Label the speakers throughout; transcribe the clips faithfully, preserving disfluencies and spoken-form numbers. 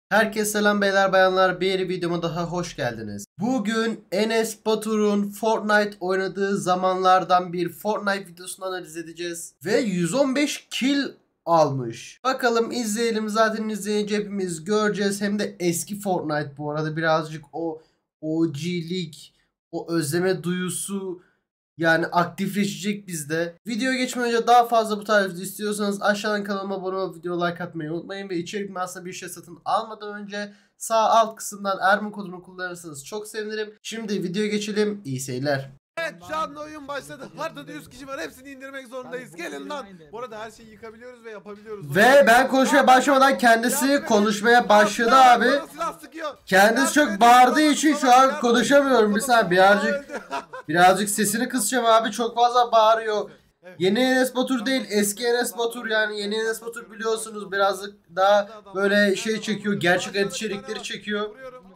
Speaker 1: Herkese selam beyler bayanlar, bir videoma daha hoş geldiniz. Bugün Enes Batur'un Fortnite oynadığı zamanlardan bir Fortnite videosunu analiz edeceğiz. Ve yüz on beş kill almış. Bakalım izleyelim, zaten izleyince hepimiz göreceğiz. Hem de eski Fortnite bu arada, birazcık o O G'lik, o özleme duyusu yani aktifleşecek bizde. Videoya geçmeden önce daha fazla bu tarz video istiyorsanız aşağıdan kanalıma abone olup video like atmayı unutmayın. Ve içerik aslında bir şey satın almadan önce sağ alt kısımdan Ermin kodunu kullanırsanız çok sevinirim. Şimdi videoya geçelim. İyi seyirler.
Speaker 2: Evet, canlı oyun başladı. Haritada yüz kişi var. Hepsini indirmek zorundayız. Gelin lan. Bu arada her şeyi yıkabiliyoruz ve yapabiliyoruz.
Speaker 1: Ve ben konuşmaya başlamadan kendisi konuşmaya başladı abi. Kendisi çok bağırdığı için şu an konuşamıyorum. Bir saniye, birazcık birazcık sesini kısacağım abi. Çok fazla bağırıyor. Yeni Enes Batur değil, eski Enes Batur. Yani yeni Enes Batur biliyorsunuz birazcık daha böyle şey çekiyor. Gerçek hayat içerikleri çekiyor.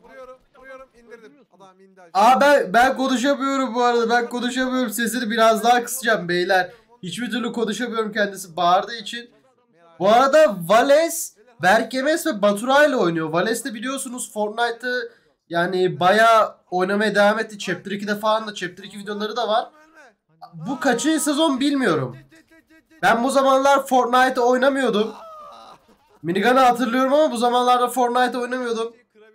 Speaker 1: Aa ben ben konuşamıyorum bu arada. Ben konuşamıyorum. Sesini biraz daha kısacağım beyler. Hiçbir türlü konuşamıyorum, kendisi bağırdığı için. Bu arada Vales, Berkemes ve Baturay ile oynuyor. Vales de biliyorsunuz Fortnite'ı yani bayağı oynamaya devam etti. Chapter ikide falan da, Chapter iki videoları da var. Bu kaçıncı sezon bilmiyorum. Ben bu zamanlar Fortnite oynamıyordum. Minigun'ı hatırlıyorum ama bu zamanlarda Fortnite oynamıyordum.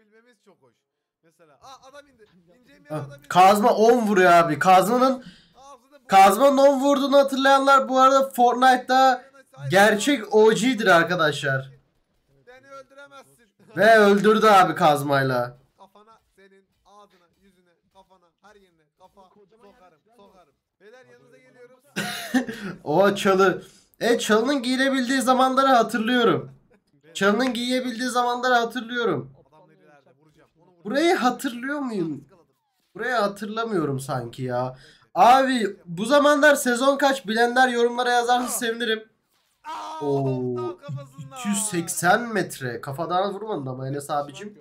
Speaker 1: Kazma on vuruyor abi. Kazmanın Kazmanın on vurduğunu hatırlayanlar bu arada Fortnite'da gerçek O G'dir arkadaşlar.
Speaker 2: Beni öldüremezsin.
Speaker 1: Ve öldürdü abi kazmayla.
Speaker 2: Kafana, senin ağzına, yüzüne, kafana, her yerine kafa sokarım, sokarım. Beyler yanınıza geliyorum.
Speaker 1: O çalı. E çalının giyilebildiği zamanları hatırlıyorum. Çalının giyebildiği zamanları hatırlıyorum. Burayı hatırlıyor muyum? Burayı hatırlamıyorum sanki ya. Abi bu zamanlar sezon kaç bilenler yorumlara yazarsa sevinirim. Oo, iki yüz seksen metre. Kafadan vurmadın ama Enes abicim.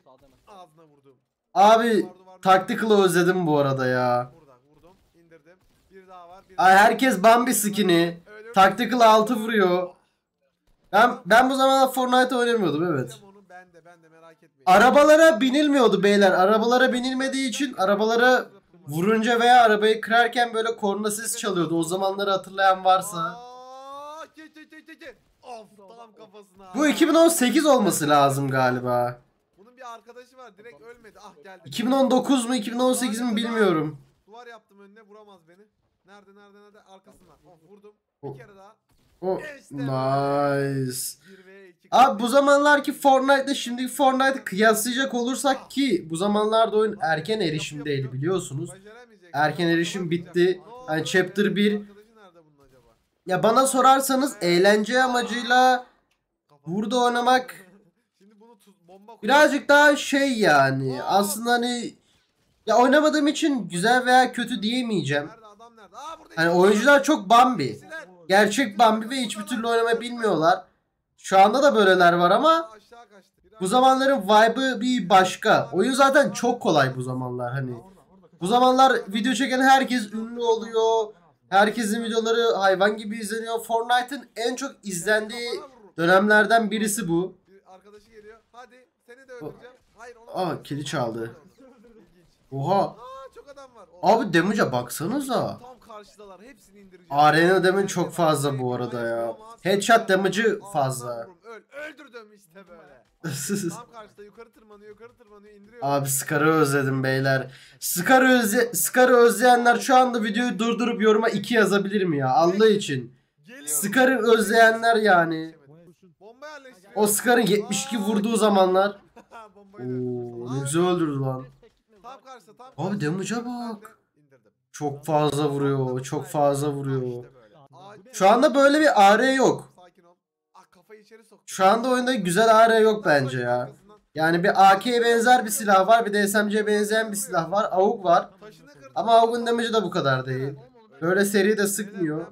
Speaker 1: Abi Tactical'ı özledim bu arada ya. Ay herkes Bambi skin'i. Tactical altı vuruyor. Ben ben bu zamanlar Fortnite oynamıyordum, evet. Arabalara binilmiyordu beyler. Arabalara binilmediği için arabalara vurunca veya arabayı kırarken böyle korna sesi çalıyordu. O zamanları hatırlayan varsa. Bu iki bin on sekiz olması lazım galiba.
Speaker 2: Bunun bir arkadaşı var, direkt ölmedi. Ah geldi.
Speaker 1: iki bin on dokuz mu iki bin on sekiz mi bilmiyorum.
Speaker 2: Duvar yaptım önüne, vuramaz beni. Nerede nerede nerede arkasından. Oh, vurdum. Bir kere daha.
Speaker 1: Oh, nice. Abi bu zamanlarki Fortnite'da şimdiki Fortnite'ı kıyaslayacak olursak, ki bu zamanlarda oyun erken erişimdeydi biliyorsunuz. Erken erişim bitti. Yani Chapter bir. Ya bana sorarsanız eğlence amacıyla burada oynamak birazcık daha şey yani. Aslında hani ya oynamadığım için güzel veya kötü diyemeyeceğim. Hani oyuncular çok Bambi. Gerçek Bambi ve hiçbir türlü oynamayı bilmiyorlar. Şu anda da böyleler var ama bu zamanların vibe'ı bir başka. Oyun zaten çok kolay bu zamanlar hani. Bu zamanlar video çeken herkes ünlü oluyor. Herkesin videoları hayvan gibi izleniyor. Fortnite'ın en çok izlendiği dönemlerden birisi bu.
Speaker 2: Arkadaşı geliyor. Hadi seni de öldüreceğim. Hayır,
Speaker 1: aa kili çaldı. Oha.
Speaker 2: Aa, çok adam var.
Speaker 1: Abi damage'a baksanıza.
Speaker 2: Tam karşıdalar. Hepsini indireceğim.
Speaker 1: Arena damage çok fazla bu arada ya. Headshot damage'ı fazla.
Speaker 2: Öl, öldürdüm işte böyle. Tam karşıda, yukarı tırmanıyor, yukarı tırmanıyor, indiriyor.
Speaker 1: Abi Scar'ı özledim beyler. Scar'ı özle Scar'ı özleyenler şu anda videoyu durdurup yoruma iki yazabilir mi ya? Allah için. Scar'ı özleyenler yani. O Scar'ın yetmiş iki vurduğu zamanlar. Ooo ne güzel öldürdü lan. Abi damage'a bak. Çok fazla vuruyor. Çok fazla vuruyor. Şu anda böyle bir A R yok. Şu anda oyunda güzel A R yok bence ya. Yani bir A K'ye benzer bir silah var. Bir de S M C'ye benzeyen bir silah var. A U G var. Ama A U G'un damage'ı da bu kadar değil. Böyle seri de sıkmıyor.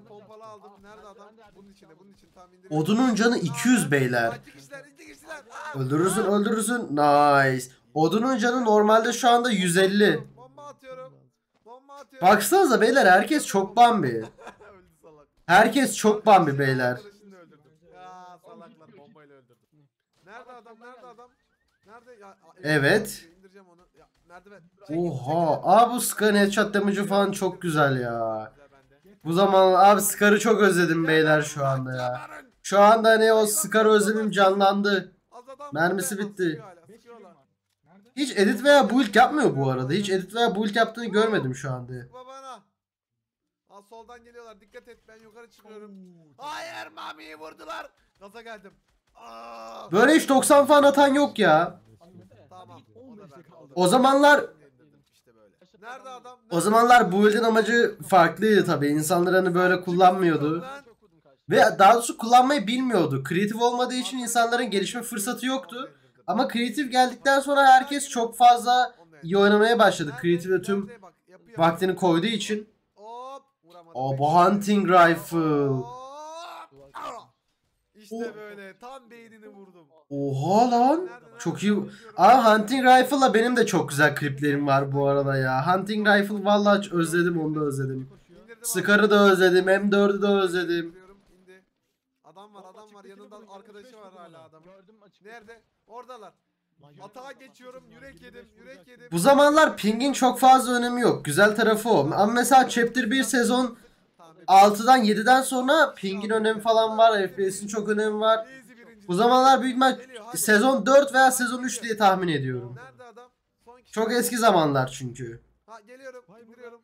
Speaker 1: Odun'un canı iki yüz beyler. Öldürürsün öldürürsün. Nice. Odun'un canı normalde şu anda yüz elli. Baksanıza beyler, herkes çok Bambi. Herkes çok Bambi beyler.
Speaker 2: Nerede adam? Nerede adam? Nerede? Ya, a-
Speaker 1: Evet.
Speaker 2: İndireceğim onu. Ya, merdiven.
Speaker 1: Oha. Abi bu Scar'ın headshot damage'ı falan çok güzel ya.
Speaker 2: Güzel bende.
Speaker 1: Bu zaman abi Scar'ı çok özledim beyler şu anda ya. Şu anda hani o Scar özlemim canlandı.
Speaker 2: Az adam
Speaker 1: Mermisi
Speaker 2: var be.
Speaker 1: bitti.
Speaker 2: Aa, sıkıyor hala, sıkıyorlar.
Speaker 1: Hiç edit veya build yapmıyor bu arada. Hiç edit veya build yaptığını görmedim şu anda.
Speaker 2: Sıkma bana. Aa, soldan geliyorlar. Dikkat et, ben yukarı çıkıyorum. Hayır, Mami'yi vurdular. Gaza geldim. Aa!
Speaker 1: Böyle hiç doksan falan atan yok ya.
Speaker 2: Tamam. O da ben, o da
Speaker 1: O
Speaker 2: ben.
Speaker 1: zamanlar
Speaker 2: İşte böyle. Nerede adam?
Speaker 1: o zamanlar build'in amacı farklıydı tabii. İnsanlar hani böyle kullanmıyordu. Ve daha doğrusu kullanmayı bilmiyordu. Kreatif olmadığı için insanların gelişme fırsatı yoktu. Ama kreatif geldikten sonra herkes çok fazla iyi oynamaya başladı. Kreatif'e tüm vaktini koyduğu için.
Speaker 2: Hop, vuramadım.
Speaker 1: O bu hunting rifle.
Speaker 2: Hop. Aa! İşte
Speaker 1: O-
Speaker 2: böyle tam beynini vurdum.
Speaker 1: Oha lan. Çok iyi. Aa, hunting rifle'la benim de çok güzel kliplerim var bu arada ya. Hunting rifle vallahi özledim, onu da özledim.
Speaker 2: İndirdim
Speaker 1: Scar'ı da özledim, M dördü de özledim.
Speaker 2: İndiriyorum, indi. Adam var, adam var. Yanında arkadaşı var hala adamın. Nerede? Oradalar. Atağa geçiyorum. Yürek yedim. Yürek yedim.
Speaker 1: Bu zamanlar ping'in çok fazla önemi yok. Güzel tarafı o. Ama mesela Chapter bir sezon
Speaker 2: Tamam,
Speaker 1: altıdan yediden sonra ping'in önemi falan var. F P S'in çok önemi var.
Speaker 2: Lazy birinci.
Speaker 1: Bu zamanlar büyük ihtimal
Speaker 2: Geliyor, hadi.
Speaker 1: sezon dört veya sezon üç diye tahmin ediyorum.
Speaker 2: Nerede adam? Son kişi.
Speaker 1: Çok eski zamanlar çünkü.
Speaker 2: Ha, geliyorum. İndiriyorum.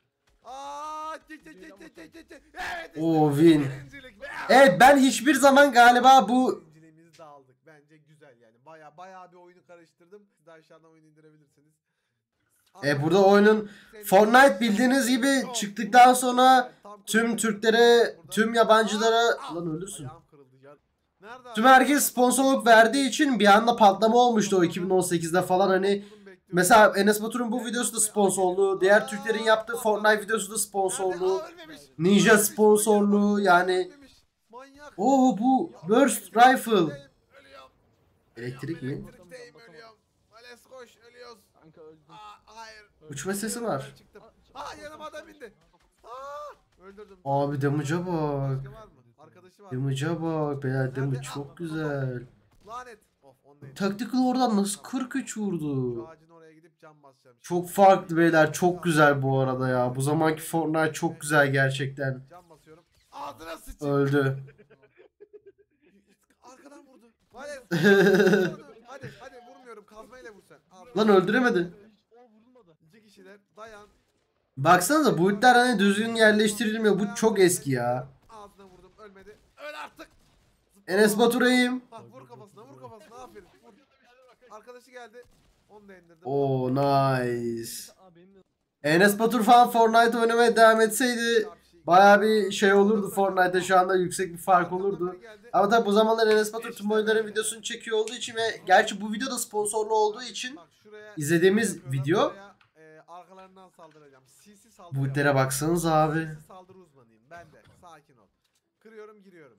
Speaker 2: Aa, çek çek çek çek çek çek. çek. Evet işte.
Speaker 1: Oo, win.
Speaker 2: Birincilik be.
Speaker 1: Evet, ben hiçbir zaman galiba bu
Speaker 2: Birinciliğimizi de aldık. Bence güzel yani. Baya baya bir oyunu karıştırdım. Siz de aşağıdan oyunu indirebilirsiniz.
Speaker 1: e, burada oyunun Fortnite bildiğiniz gibi çıktıktan sonra tüm Türklere, tüm yabancılara lan ölürsün.
Speaker 2: Ayağım kırıldı ya. Nerede
Speaker 1: Tüm
Speaker 2: abi?
Speaker 1: herkes sponsorluk verdiği için bir anda patlama olmuştu o iki bin on sekizde falan hani. Mesela Enes Batur'un bu videosu da sponsorluğu, diğer Türklerin yaptığı Fortnite videosu da sponsorluğu, Ninja sponsorluğu yani.
Speaker 2: Manyak.
Speaker 1: Oo, bu Burst Rifle.
Speaker 2: Ölüyorum.
Speaker 1: Elektrik mi?
Speaker 2: Elektrikteyim, ölüyorum. Vales koş, ölüyoruz. Aa, hayır.
Speaker 1: Uçma sesi var.
Speaker 2: Çıktım. Aa, yanıma adam indi. Aa, öldürdüm.
Speaker 1: Abi damage'a bak.
Speaker 2: Başka var mı? Arkadaşı var mı?
Speaker 1: Damage'a bak beyler, damage çok güzel.
Speaker 2: Lanet. Of, ondayım.
Speaker 1: Tactical oradan nasıl kırk üç
Speaker 2: Şu
Speaker 1: vurdu?
Speaker 2: ağacın oraya gidip cam basacağım.
Speaker 1: Çok farklı beyler, çok güzel bu arada ya. Bu zamanki Fortnite çok güzel gerçekten.
Speaker 2: Cam basıyorum. Ağzına sıçayım.
Speaker 1: Öldü.
Speaker 2: Arkadan vurdu. Vales. Hadi hadi, vurmuyorum. Kazmayla vur sen. Ağzına-
Speaker 1: Lan öldüremedi.
Speaker 2: İki kişiler. Dayan.
Speaker 1: Baksanıza bu ipler hani düzgün yerleştirilmiyor. Bu çok eski ya.
Speaker 2: Ağzına vurdum, ölmedi. Öl artık. Zıpla.
Speaker 1: Enes Batur'ayım.
Speaker 2: Ha, vur kafasına, vur kafasına. Aferin. Vur. Arkadaşı geldi. Onu da indirdim.
Speaker 1: Oo, nice. Enes Batur falan Fortnite oynamaya devam etseydi baya bir şey olurdu Fortnite'da, şu anda yüksek bir fark olurdu. Ama tabi bu zamanlar Enes Batur tüm oyunların videosunu çekiyor olduğu için ve gerçi bu video da sponsorlu olduğu için
Speaker 2: Bak, şuraya
Speaker 1: izlediğimiz
Speaker 2: yapıyorum.
Speaker 1: video.
Speaker 2: Buraya, e, arkalarından saldıracağım. C C saldırı
Speaker 1: Bu
Speaker 2: yapacağım.
Speaker 1: itlere baksanız abi.
Speaker 2: C C saldırı uzmanıyım. Ben de. Sakin ol. Kırıyorum, giriyorum.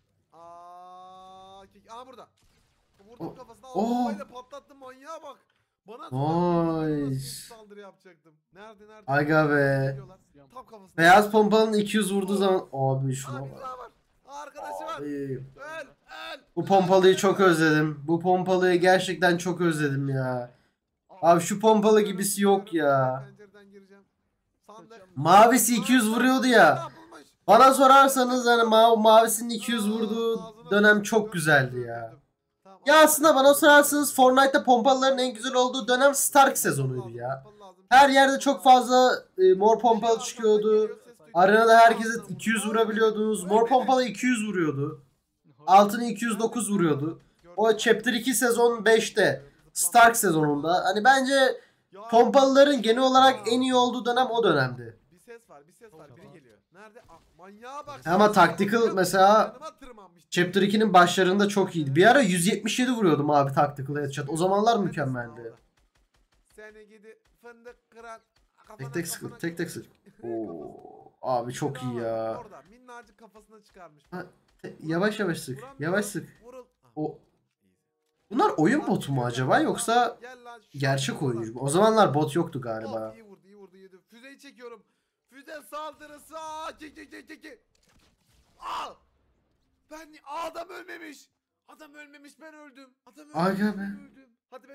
Speaker 2: Aa, ki- Aa, burada. Vurdum
Speaker 1: Oh,
Speaker 2: kafasına.
Speaker 1: oh.
Speaker 2: Bombayla patlattım, manyağa bak. Bana tutan-
Speaker 1: Nice.
Speaker 2: C C saldırı yapacaktım. Nerede nerede?
Speaker 1: Aga be.
Speaker 2: Geliyorlar. Tam kafasına.
Speaker 1: Beyaz pompalının iki yüz vurduğu zaman abi şuna
Speaker 2: Aa, bir
Speaker 1: bak.
Speaker 2: daha var. Aa, arkadaşı var.
Speaker 1: Abi.
Speaker 2: Öl, öl.
Speaker 1: Bu pompalıyı çok özledim. Bu pompalıyı gerçekten çok özledim ya. Abi şu pompalı gibisi yok ya.
Speaker 2: Pencereden gireceğim. Sandık.
Speaker 1: Mavisi iki yüz vuruyordu ya. Bana sorarsanız hani ma mavisinin iki yüz vurduğu dönem çok güzeldi ya. Ya aslında bana sorarsanız Fortnite'da pompalıların en güzel olduğu dönem Stark sezonuydu ya. Her yerde çok fazla e, mor pompalı çıkıyordu. Arenada herkese iki yüz vurabiliyordunuz. Mor pompalı iki yüz vuruyordu. Altını iki yüz dokuz vuruyordu. O Chapter iki sezon beşte Stark sezonunda. Hani bence pompalıların genel olarak en iyi olduğu dönem o dönemdi.
Speaker 2: Bir ses var, bir ses var. Biri geliyor. Nerede? Ah, manyağa bak.
Speaker 1: Ama Tactical mesela
Speaker 2: Yanıma tırmanmış.
Speaker 1: Chapter ikinin başlarında çok iyiydi. Bir ara yüz yetmiş yedi vuruyordum abi Tactical headshot. O zamanlar mükemmeldi.
Speaker 2: Seni gidi fındık kıran.
Speaker 1: Tek tek sıkı, tek tek sık. Oo, abi çok iyi ya.
Speaker 2: Orada minnacık kafasına çıkarmış.
Speaker 1: Ha, te- yavaş yavaş sık. Yavaş sık.
Speaker 2: Vurul.
Speaker 1: O Bunlar oyun botu mu acaba yoksa
Speaker 2: Gel lan, şu-
Speaker 1: gerçek oyuncu mu? O zamanlar bot yoktu galiba.
Speaker 2: Of, iyi vurdu, iyi vurdu, yedi. Füzeyi çekiyorum. Füze saldırısı. Aa, çek çek çek çek, çek. Aa! Ben adam ölmemiş. Adam ölmemiş, ben öldüm. Adam ölmemiş,
Speaker 1: Aga be.
Speaker 2: ben öldüm. Hadi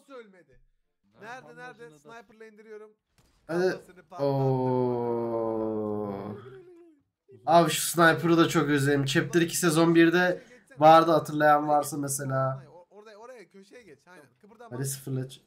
Speaker 2: nasıl ölmedi? Nerede nerede? Sniper'la indiriyorum.
Speaker 1: Hadi.
Speaker 2: Kafasını patlattım.
Speaker 1: Oo. Abi şu Sniper'ı da çok özledim. Chapter iki sezon birde vardı, hatırlayan varsa mesela.
Speaker 2: Oraya oraya köşeye geç. Aynen. Kıpırdama.
Speaker 1: Hadi sıfırlaç.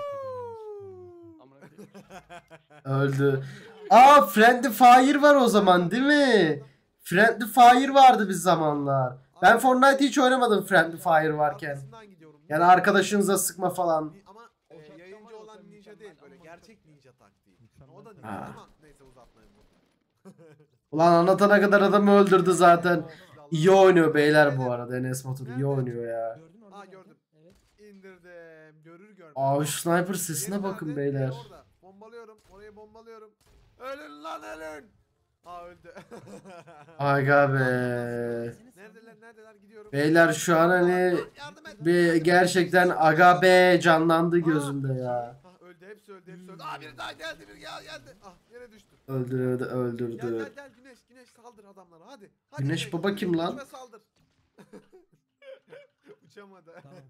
Speaker 1: Öldü. Aa, Friendly Fire var o zaman değil mi? Friendly Fire vardı bir zamanlar. Ben Fortnite hiç oynamadım Friendly Fire varken. Yani arkadaşınıza sıkma falan.
Speaker 2: Ama e, yayıncı olan ninja değil, böyle gerçek ninja taktiği. O da ninja
Speaker 1: Ha.
Speaker 2: ama neyse uzatmayın bunu.
Speaker 1: Ulan anlatana kadar adamı öldürdü zaten. İyi oynuyor beyler bu arada. Enes Batur iyi oynuyor ya.
Speaker 2: Aa gördüm. İndirdim. Görür görmez.
Speaker 1: Abi şu sniper sesine bakın
Speaker 2: Nerede?
Speaker 1: beyler.
Speaker 2: Orada. Bombalıyorum. Orayı bombalıyorum. Ölün lan ölün. Aa öldü.
Speaker 1: Aga be.
Speaker 2: Neredeler neredeler gidiyorum.
Speaker 1: Beyler şu an hani
Speaker 2: Yardım et.
Speaker 1: bir gerçekten aga be canlandı gözümde ya.
Speaker 2: Ah, öldü hepsi öldü hepsi öldü. Aa biri daha geldi biri gel geldi. Ah yere düştü.
Speaker 1: Öldürdü
Speaker 2: Gel
Speaker 1: öldürdü.
Speaker 2: gel gel güneş güneş saldır adamlara hadi. Hadi
Speaker 1: Güneş baba kim lan?
Speaker 2: Uçma saldır. Uçamadı.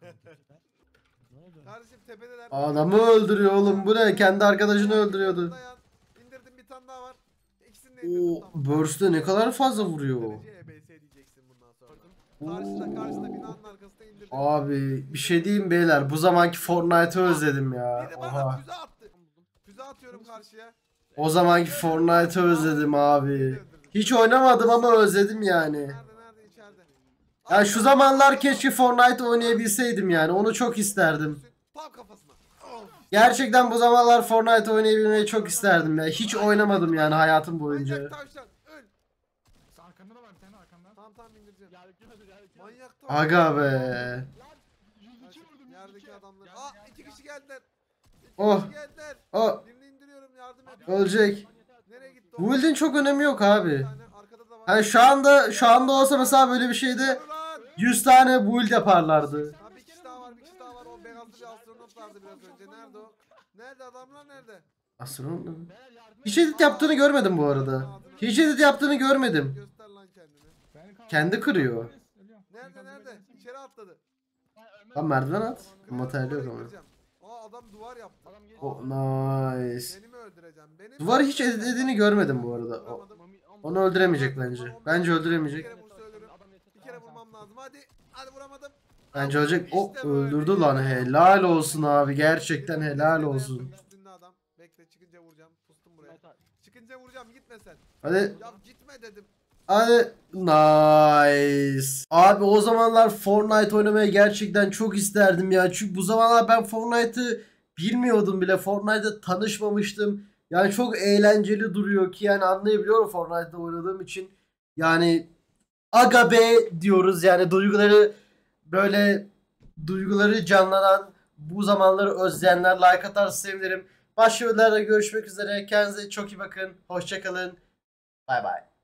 Speaker 2: Kardeşim tepedeler.
Speaker 1: Adamı öldürüyor oğlum, bu ne? Kendi arkadaşını öldürüyordu.
Speaker 2: Dayan. İndirdim bir tane daha var. İkisini de indirdim
Speaker 1: O
Speaker 2: tamam.
Speaker 1: burst'e ne kadar fazla vuruyor.
Speaker 2: Derece E B S diyeceksin bundan sonra. Karşıda karşıda binanın arkasında indirdim.
Speaker 1: Abi bir şey diyeyim beyler, bu zamanki Fortnite'ı özledim ya.
Speaker 2: Bir de bana
Speaker 1: Oha.
Speaker 2: füze attı. Füze atıyorum karşıya.
Speaker 1: O zamanki Fortnite'ı özledim abi. Hiç oynamadım ama özledim yani.
Speaker 2: Nerede nerede içeride.
Speaker 1: Ya şu zamanlar keşke Fortnite oynayabilseydim yani. Onu çok isterdim.
Speaker 2: Tam kafasına. Of.
Speaker 1: Gerçekten bu zamanlar Fortnite oynayabilmeyi çok isterdim ya. Hiç oynamadım yani hayatım boyunca.
Speaker 2: Manyak tavşan öl.
Speaker 3: Arkanda da var bir tane arkanda.
Speaker 2: Tamam tamam indireceğim.
Speaker 3: Geldik geldik geldik.
Speaker 2: Manyak tavşan.
Speaker 1: Aga be.
Speaker 3: yüz iki vurdum yüz
Speaker 2: Yerdeki
Speaker 3: iki.
Speaker 2: adamlar.
Speaker 3: Geldi,
Speaker 2: Aa
Speaker 3: geldi,
Speaker 2: iki
Speaker 3: geldi.
Speaker 2: kişi geldiler. İki
Speaker 1: Oh.
Speaker 2: kişi geldiler.
Speaker 1: O
Speaker 2: Birini indiriyorum yardım et.
Speaker 1: ölecek.
Speaker 2: Nereye gitti o?
Speaker 1: Bu build'in çok önemi yok
Speaker 2: Bir
Speaker 1: abi.
Speaker 2: tane arkada da var.
Speaker 1: Hani şu anda şu anda olsa mesela böyle bir şeyde
Speaker 2: Dur lan.
Speaker 1: yüz tane build yaparlardı.
Speaker 2: Ha bir kişi daha var bir kişi daha var. O beyazlı bir astronot vardı biraz önce. Nerede o? Nerede adamlar nerede?
Speaker 1: Astronot mu?
Speaker 3: Beyler yardım
Speaker 1: Hiç edit yaptığını görmedim bu arada. Hiç edit yaptığını görmedim.
Speaker 2: Göster lan kendini.
Speaker 3: et.
Speaker 1: Kendi kırıyor.
Speaker 2: Nerede nerede? İçeri atladı.
Speaker 1: Lan merdiven at.
Speaker 2: Kırıyorum,
Speaker 1: Materyal yok
Speaker 2: orayı
Speaker 1: ama.
Speaker 2: kıracağım. Aa adam duvar yaptı.
Speaker 3: Adam geliyor.
Speaker 1: Oh nice.
Speaker 2: Beni mi öldüreceğim? Beni mi
Speaker 1: Duvarı hiç
Speaker 2: öldüreceğim?
Speaker 1: editlediğini görmedim bu arada. O,
Speaker 2: Vuramadım.
Speaker 1: onu öldüremeyecek bence. Bence
Speaker 2: Bir
Speaker 1: öldüremeyecek.
Speaker 2: kere vursa ölürüm. Bir kere vurmam lazım. Hadi. Hadi vuramadım.
Speaker 1: Bence ölecek. O
Speaker 2: İşte böyle.
Speaker 1: öldürdü lan. Helal olsun abi. Gerçekten helal olsun.
Speaker 2: Üstünde adam. Bekle çıkınca vuracağım. Pustum buraya. Çıkınca vuracağım gitme sen.
Speaker 1: Hadi.
Speaker 2: Ya gitme dedim.
Speaker 1: Hadi. Nice. Abi o zamanlar Fortnite oynamayı gerçekten çok isterdim ya. Çünkü bu zamanlar ben Fortnite'ı bilmiyordum bile. Fortnite'da tanışmamıştım. Yani çok eğlenceli duruyor ki yani anlayabiliyorum Fortnite'da oynadığım için. Yani aga be diyoruz yani, duyguları böyle duyguları canlanan, bu zamanları özleyenler like atarsa sevinirim. Başka videolarda görüşmek üzere. Kendinize çok iyi bakın. Hoşça kalın. Bay bay.